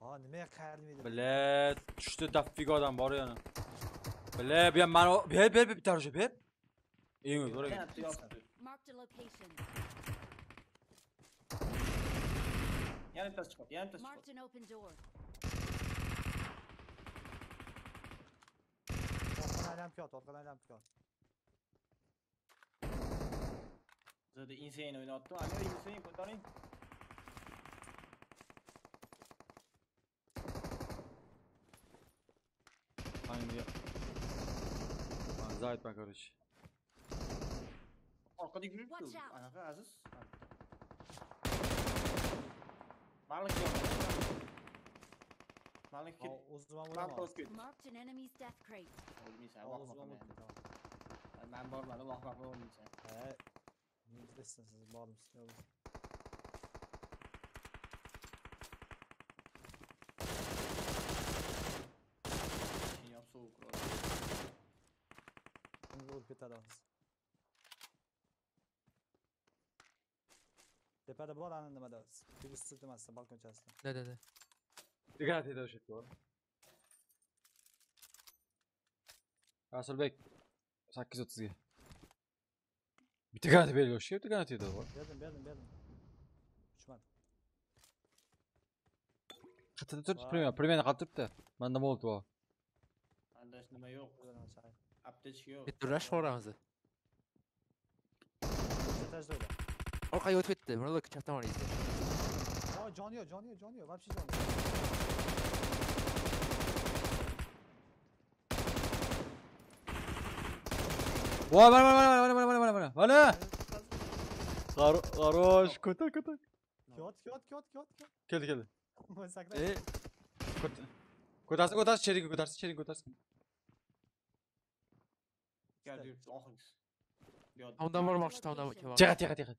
Ha, nimaga qayrilmaydi? Bile, tushdi daffiga odam bor yana. Bile, bu ham mana ber bitta rusha ber. Eng zo'r ekan. Marked a location. Yana bittasi chiqadi, yana bittasi Marked chiqadi. an open door. Orqadan aylanib ket. Zodi insane o'ynatdim. Alo, insane ko'taring. Hangi? Zayt bak kardeş. Orqada yuribdi. Watch out. Anaqa Aziz. Malik yo'q. Malik ket. O'zimam Ben o'laman. to'sib ketdim. Marked an enemy's death crate. O'lmaysan, O'zimam vaqt o'laman. Ben bormadim, Alloh rahmat o'lmaysan. Ha. Bilasiz siz bormisiz yo'q. Yo'q, sovuq. Endi o'lib ketadi hozir. Tepada bor ana nimada? Tegis siltamasida balkonchasida. Da. Dikkat et o'sha yerga. Rasulbek 8:30 ga. Bitta granat bergan o'sha yerda granat edi bor. Berdim. Uçmadı. Qatida turibdi, primeni qatib turibdi. Menda molot bor. Andash nima yo'q. Aptechka yo'q. Bitta rush boramiz. Etajda o'da. Orqaga o'tib ketdi. Mana ular chapdan boraydi. O, joni yo'q. Вообще joni. Voy, mana. Хорош, ko'tar. Kyot. Keldi. Voy sakra. Ko'tarsin, chering ko'tarsin. Geldi yuribdi, oxirgisi. Tomdan bormoqchi, tomdan kelmoqchi. Jihat.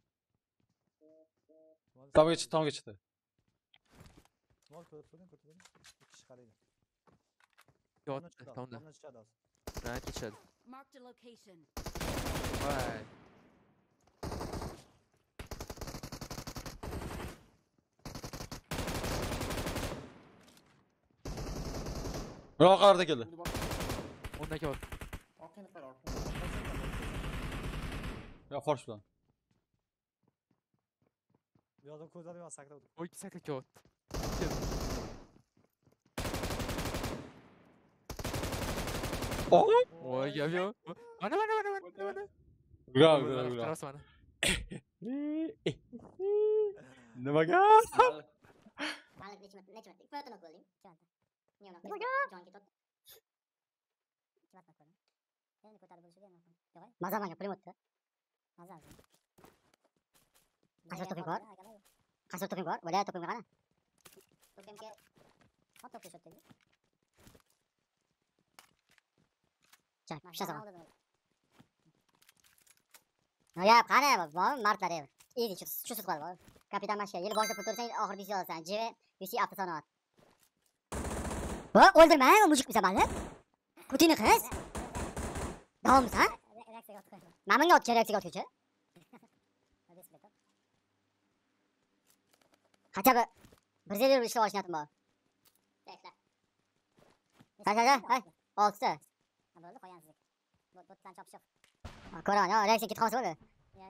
Tomga chiqdi. Mol ko'taring. Ikki kishi qaraydi. Yotdi, tomda. Tomdan chiqadi hozir. Granat ketishadi. Marked a location. Voy. Orqalarda keldi. Ondan kel. Orqani qara, Ya forsh bilan. Bu yoqdan ko'zlari sakrab. Oy, sakra kel. Oy, gel. Mana. Gol. Qarasa mana. Nimaga? Malik necha fotono ko'rding? Maza manga primotda. Maza. Qancha toping bor? Vale, toping qana? Topingga to'p shotdagi. Chak, pishasan. No ya, qana bormi martlari? Endi shu sut qoldi. Kapitan mashka, yil boshida pul to'lasang, oxirida yuz olasan. JV, UC avtosanoat. O'ldirma, mujik biza malla. Putinni qiz. Davomsan? Mana bunga reaksiyaga o'tguchi. Qancha bir zeli ishlab olish niyatim bor. Qancha? 6 ta. Bo'ldi, qo'yansiz. Botdan chopish yo'q. Ko'raman, reaksiya ketib qolsa bo'ldi.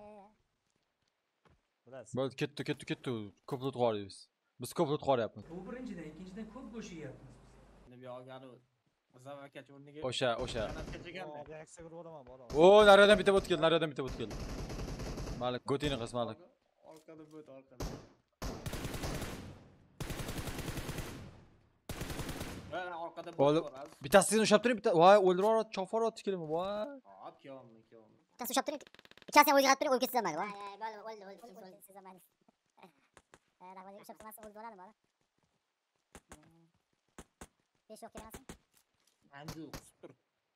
Bilasiz. Bo'ldi, ketdi. Ko'p lut qo'yamiz. Biz ko'p lut qo'yapmiz. Bu birinchidan, ikkinchidan ko'p go'sht yeyapmiz. Endi bu yoqgani zavakachi o'rniga. O'sha. Reaksiya urib olaman, bor. O, nariyodan bitta bot keldi. Malik, gotini qis Malik. Orqada bot. Mana orqada bot bor. Bittasini ushlab turing, bitta. Voy, o'ldirib yuboradi, chopib yuboradi kelimi. Voy. Kiyomni. Bittasi ushlab turing. Ikkasini o'ziga qarab turing, o'lib ketsa bo'lmaydi. O'ldi. Siz bo'lmaydi. Rahmat, ushlab turmasa o'lib bo'ladimi bola? 5 yo'q kelmasin. Andu, tur.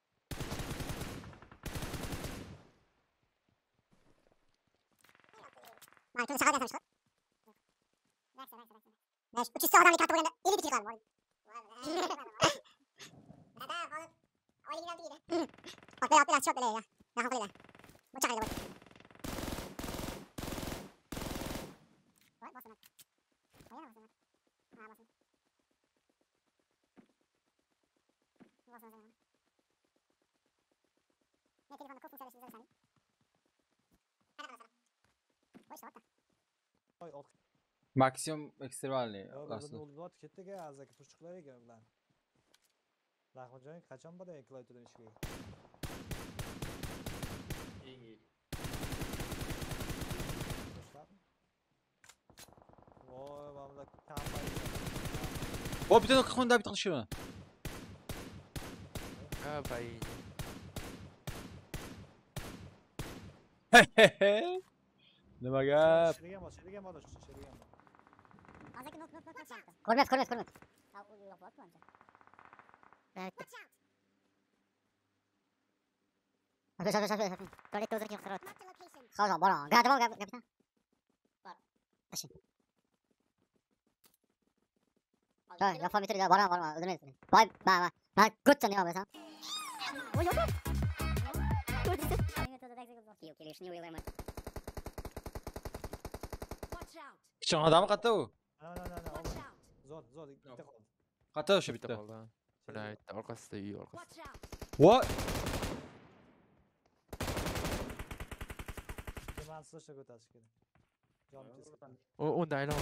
Mana shuni shahar bilan chiqib. Nash, 300 odamni katta bo'lganda 50 bitta qoldi. Dada, hozir oyligini olib keldi. Opera shot bilan ya. Yaqin qo'ydi. Bu chaqirdi. Voy, bosaman. Qo'yama bosaman. Ha, bosaman. Voy, ot. Maksimum ekstremalniy. Bizni o'ldirib ketdik azaki pushchiqlar ekan bilan. Rahmatjon qachon boradi klayterdan ishga? Voy, mana kampay. O bitta qilqinda bitta qilishini. Bai. Nima gap? Shirigan bor, shirigan bor. Azaki nok. Ko'rmayapti. Ha, u yo'q bo'pti menimcha. Shafi. To'liq o'zir kim qirot. Hozir boraman. Granata bor, kapitan. Bor. Tashing. Ha, yapam bitirdi. Boraman. O'zirmaysiz. Voy, mana. Men ko'tdan nima bo'lsam. Voy, yo'q. Kelishni o'ylayman. Watch out! Kichik odammi qatta u? Ana. Watch out! Zo'r, bitta qoldi. Qatta o'sha Bitta bitta. qoldi. Mana bitta orqasida uy orqasida. Watch out! Voy. Men sizga ko'tarish kerak. Jonim keskin. Unda aylan.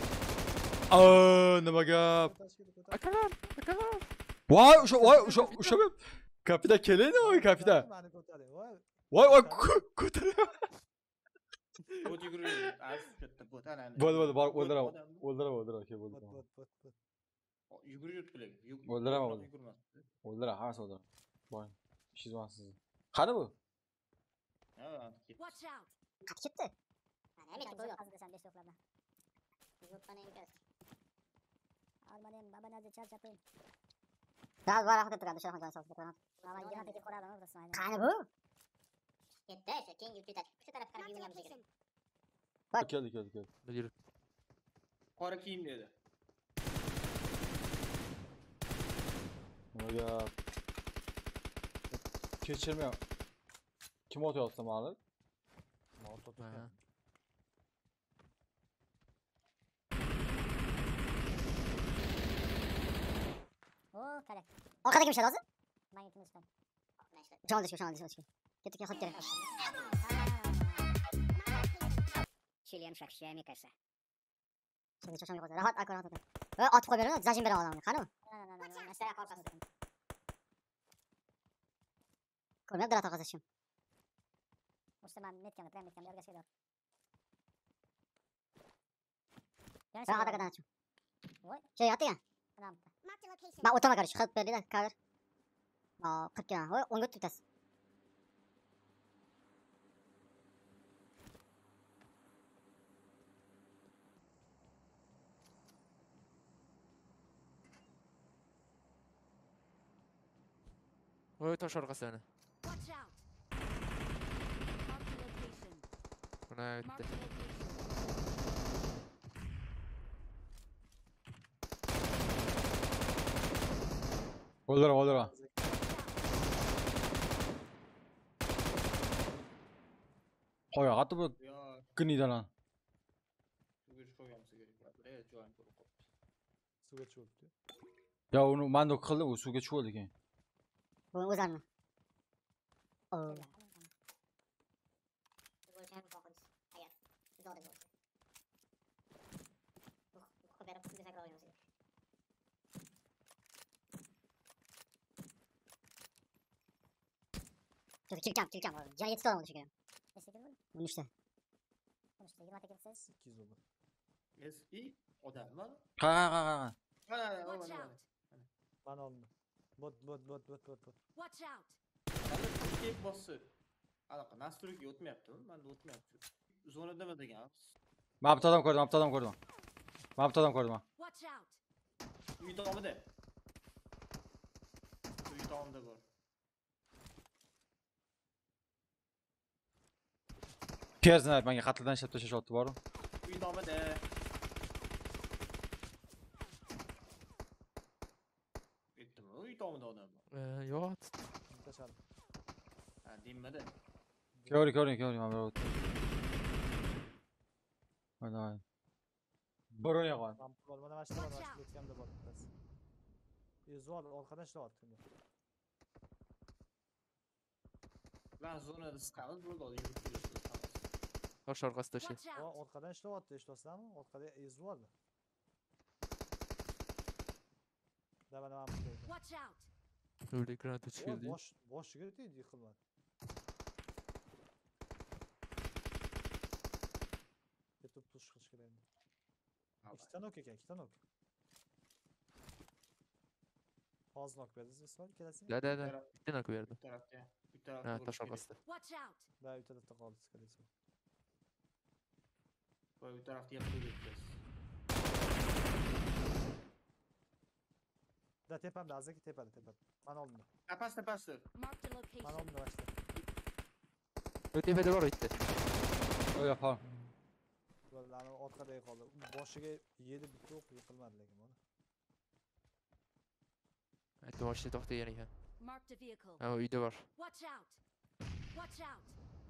Nima gap? Akalar. Voy, o'sha kapitan keling, voy kapitan. Mani ko'taring. Voy, ko'taring. O't yugurib, az katta bot ana. Bo'ldi, bor, o'ldiraman, ke bo'ldi. Yugurib yurtdilar. O'ldiraman. Yugurmas. O'ldira, hammasi o'ldira. Boring. Ishingiz bor sizni. Qani bu? Ha, ketdi. Watch out! Qatib ketdi. Mana men qo'yib hozir desam 5 to'qlardan. Yo'qdan emas. Almanim babanazi charchatib. Dal vaqtda turadi, shoh joy sotib qo'yadi. Mana yana qo'radimi bizga? Qani bu? Ketdi, o'sha keng yurtida. Shu tarafga qarab yurganmiz ekan. Keldi. Yurib. Qora kiyim dedi. Nima gap? Kechirmayman. Kim o'tyapti mani? Ha. O, kare. Orqada kim ishlaydi hozir? Men kim ishlaydi? Jon dishga. Ketdik, xot kerak. Chilian shakshi, мне кажется. Şimdi çoşam yok. Rahat. Atıp koyuyorum. Zajim beri alalım. Kanı mı? Mesela korkasın. Koymuyor. Drat arkadaşım. İşte ben metkem. Yargı şey de. Ben hata kadar açım. Şey yaptı ya. Ben otama karış. Kılıp belli de kalır. 40 lira. Onu götür vites. Tosh orqasida. Watch out! Mark the location. Mana Mark bitta. the location. O'ldira. Qo'ya, qatib bu Yo, kinidalan. yugurish qo'ygan sizga. Joyim ko'rib qolibdi. Suvga cho'kdi. Ya uni manda qildi, u suvga tushib oldi keyin. Bu o'zarmi? Çekeceğim. Canı yetişti olmadı çünkü. Bunun işte. 20 tekilsiz. 200 oldu. Eski odammi? Qa. Watch out! Bana oldu. Bot. Watch out! Mana tek bosib. Anaqa nastroyga o'tmayapti. Menda o'tmayapti. Zonada nima degan? Men bitta odam ko'rdim. Watch out! Uy tomida. Uy tomida bor. Piyazni menga qatldan ishlab tashlashotdi boru. Uy tomida. Aytdimmi? Uy tomida odam bor. Yo'q. Tashladim. Ha, demadi. Ko'ring, mana bu. Mana. Boron yog'on. Mana mashina o'tganda bor. Zo'r orqadan ishlayapti. Ben zonada sıkamız burada oluyor. Tosh orqasida to'shi. Watch out! Orqadan ishlayapti, eshitasizlarmi? Orqada ezyapti. Davano ham keldi. Watch out! Yo'lda granat chiqildi. Boshiga tegdi, yiqilmadi. Ketib tush qilish kerak. Ikkita nok ekan, ikkita nok. Hozir nok berdi, Ismoil kelasizmi? Da. Bitta nok berdi. Bu tarafda. Bu Ha, tarafda. tosh orqasida. Watch out! Da, u tarafda qoldi, kelasizmi? Bu tarafda yiqilib ketdi. Da, tepamda, azaki tepada. Mana oldimda. Pastda. Marked a Mana location. oldimda başta. Tepada bor bitta. O'ya qol. Ularni orqada qoldi. Boshiga yedi bitta o'q yiqilmadi lekin mana. Aytdim mashina to'xtagan ekan. Marked a vehicle. Ha, uyda bor. Watch out! Watch out!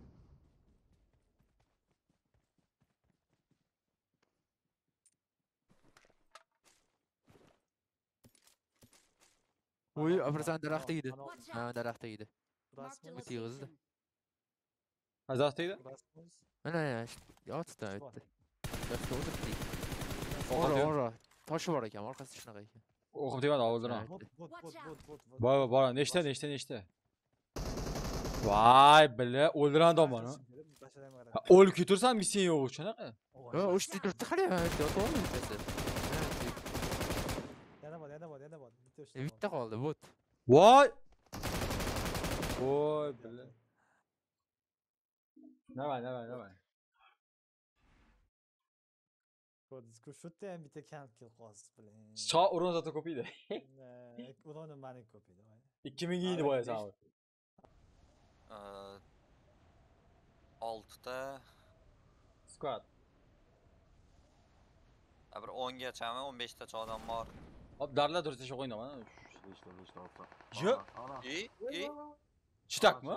Uy, abrasan daraxtda edi. Watch Ha, out! daraxtda edi. Marked a O'tib yig'izdi. location. Azastaydi? Mana, yotibdi, aytdi. Yo'qsa o'tiribdi. Ora. Toshi bor ekan, orqasida shunaqa ekan. O'qib tegadi ovuldan. Bot. Bor. Nechta. Voy, bila, o'ldiran domani. O'lib ketarsam sen yo'q, shunaqa. Yo, uchta turibdi, qarayman, o'tib bittasi. Yana bor. Bitta qoldi, bot. Voy, bila. Davay. Ko'rdingiz-ku, shu yerda ham bitta kamp kelib qolsiz bilan. Sho uron zato ko'p edi. Uroni mani ko'p edi. 2000 edi boya Samый. 6 ta Squad. bir 10 gachami 15 tacha odam bor. Hop, darlar dursa shu o'ynaman. İşte. Yo, chitakmi?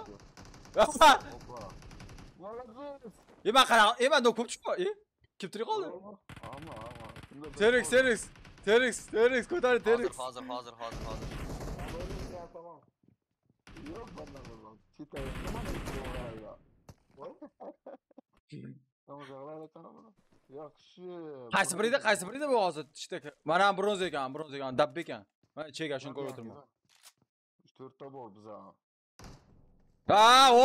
Men qara, men do'q ko'p chiqdi. Kim turi qoldi? Ama. Terix, ko'tar Terix. Hozir. Tamam. Yok benden buradan. Çiteri. Tamam zag'lar ekan. Yaxshi. Qaysi birida bu hozir chitak. Mana ham bronz ekan, dabbe ekan. Mana chega shuni ko'rib o'tirman. 4 ta bor biza. Ha, o.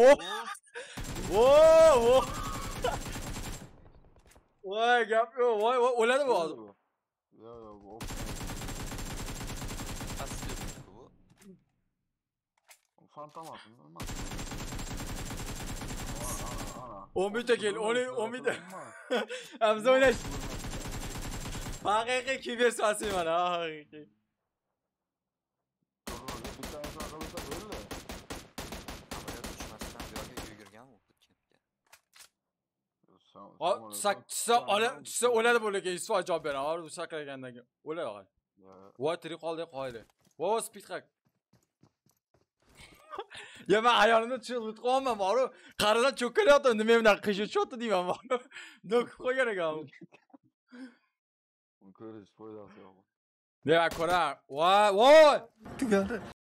Voy, gap yo'q. Voy, o'ladi bu hozir. Yo'q. Pastda bu. Fantomasın. 11 ta kel, 11 ta. Hamza o'ynash. Haqiqiy kibersasi mana, haqiqiy. Tushsa o'ladi bu lekin isfoy javob beraman. Bu sakragandan keyin o'ladi. Voy, tirik qoldi, qoydi. Voy, speed hack. Ya men ayolimni chiqib qolman, boru. Qarilar cho'kkalyapti, nima bunaqa qishib chotdi deyman, boru. Do'kib qo'ygan ekan. Ko'rish foydasi yo'q. Demak, ko'ra. Voy! Tugadi.